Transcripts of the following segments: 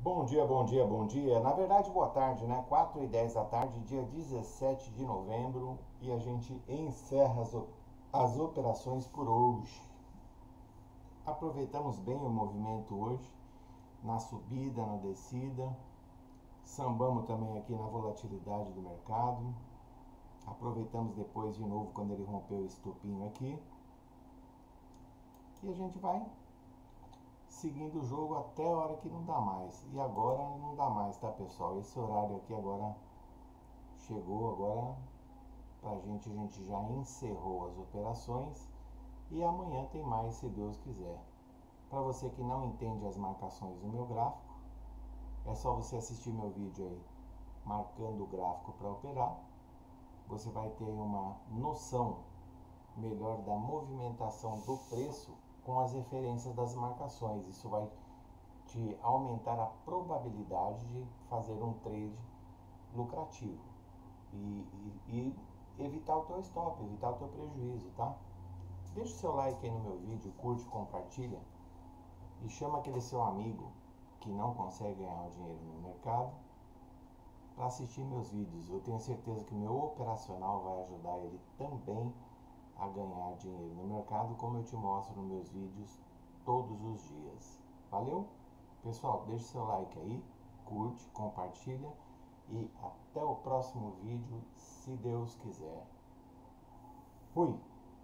Bom dia, bom dia, bom dia. Na verdade, boa tarde, né? 4h10 da tarde, dia 17 de novembro, e a gente encerra as operações por hoje. Aproveitamos bem o movimento hoje, na subida, na descida. Sambamos também aqui na volatilidade do mercado. Aproveitamos depois de novo quando ele rompeu o estopinho aqui. E a gente vai seguindo o jogo até a hora que não dá mais. E agora não dá mais, tá, pessoal? Esse horário aqui agora chegou, agora a gente já encerrou as operações e amanhã tem mais, se Deus quiser. Para você que não entende as marcações do meu gráfico, é só você assistir meu vídeo aí, marcando o gráfico para operar. Você vai ter uma noção melhor da movimentação do preço com as referências das marcações. Isso vai te aumentar a probabilidade de fazer um trade lucrativo e evitar o teu stop, evitar o teu prejuízo, tá? Deixa o seu like aí no meu vídeo, curte, compartilha e chama aquele seu amigo que não consegue ganhar o dinheiro no mercado para assistir meus vídeos. Eu tenho certeza que o meu operacional vai ajudar ele também a ganhar dinheiro no mercado, como eu te mostro nos meus vídeos todos os dias. Valeu? Pessoal, deixe seu like aí, curte, compartilha e até o próximo vídeo, se Deus quiser. Fui!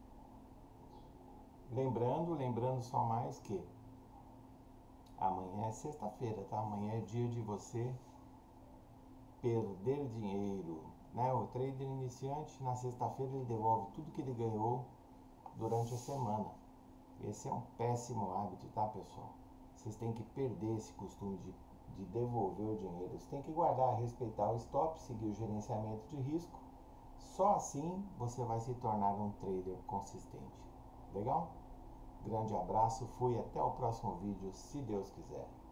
Lembrando só mais que amanhã é sexta-feira, tá? Amanhã é dia de você perder dinheiro, né? O trader iniciante, na sexta-feira, ele devolve tudo que ele ganhou durante a semana. Esse é um péssimo hábito, tá, pessoal? Vocês têm que perder esse costume de devolver o dinheiro. Vocês têm que guardar, respeitar o stop, seguir o gerenciamento de risco. Só assim você vai se tornar um trader consistente. Legal? Grande abraço, fui, até o próximo vídeo, se Deus quiser.